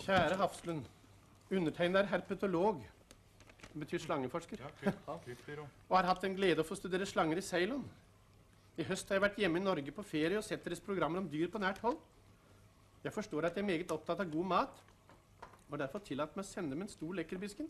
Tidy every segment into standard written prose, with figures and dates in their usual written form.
Kjære Hafslund, undertegnet er herpetolog, det betyr slangeforsker, og har hatt en glede å få studere slanger i Ceylon. I høst har jeg vært hjemme i Norge på ferie og sett deres programmer om dyr på nært hold. Jeg forstår at jeg er meget opptatt av god mat, og derfor tillatt meg å sende med en stor lekkerbisken.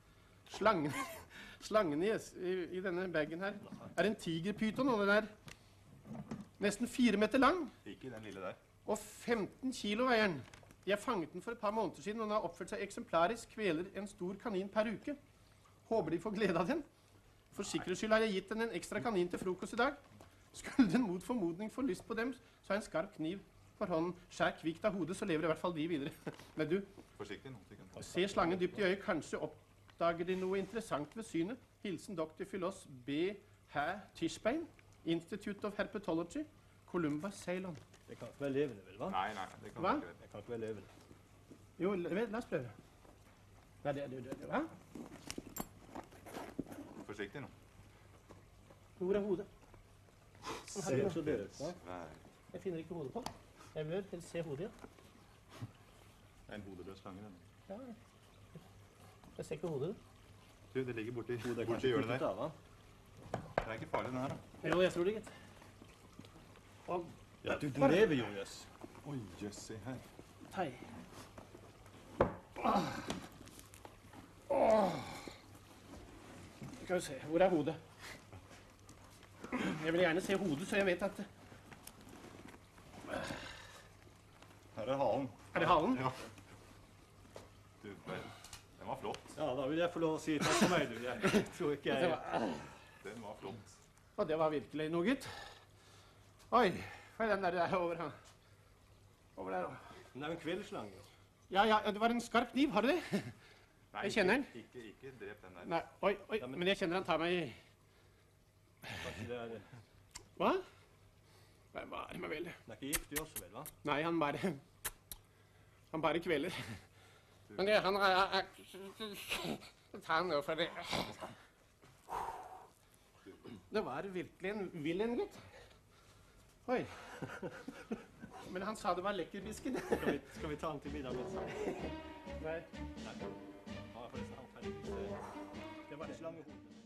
Slangen i denne bagen her er en tigerpyton, og den er nesten 4 meter lang. Ikke den lille der. Og 15 kilo veier den. Jeg fanget den for et par måneder siden, og den har oppført seg eksemplarisk, kveler en stor kanin per uke. Håper de får glede av den. For sikkerhets skyld har jeg gitt den en ekstra kanin til frokost i dag. Skulle den mot formodning få lyst på dem, så har jeg en skarp kniv for hånden. Skjær kvikt av hodet, så lever i hvert fall de videre. Men du, Forsiktig nå. se slangen dypt i øyet, kanskje oppdager de noe interessant ved synet. Hilsen Dr. Philos B. Tischbein, Institute of Herpetology, Columba, Ceylon. Det kan ikke være levende, vel, hva? Nei, det kan Hva? ikke være. Det kan ikke være levende. Jo, la oss prøve. Nei, hva? Forsiktig nå. Hvor er hodet? Ser så død ut, hva? Svær. Jeg finner ikke hodet på. Jeg vil helst se hodet, ja. Det er en hodeløs slange, den. Ja. Jeg ser ikke hodet. Du, det ligger borti Hodet er kanskje hjørnet kuttet der. av, hva? Det er ikke farlig, den her, da. Jo, jeg tror det, gitt. Og Ja, du lever jo, jøss. Oi, jøss, se her. tei. Skal vi se, hvor er hodet? Jeg vil gjerne se hodet, så jeg vet at... Her er halen. Er det halen? Ja. Du, den var flott. Ja, da vil jeg få lov å si takk for meg, du. Jeg tror ikke Det jeg... var, Den var flott. og det var virkelig noe, gitt. Oi, hva er den der over her? Over der. Men det er jo en kveldslange, jo. Ja, det var en skarp kniv, har du det? Nei, Jeg kjenner den. Ikke drep den der. Nei, oi, men jeg kjenner han tar meg i... Kanskje det er... Hva? Hva er det med vel? Den er ikke giftig også, vel, hva? Nei, han bare kveler. Men det, han ta han nå for det. Det var virkelig en vill en, gutt. Oi. Men han sa det var lekkerbisken. Skal vi ta den til middag litt? Nei, Nei. Ja, forresten, han ferdig. Det var et slangehode.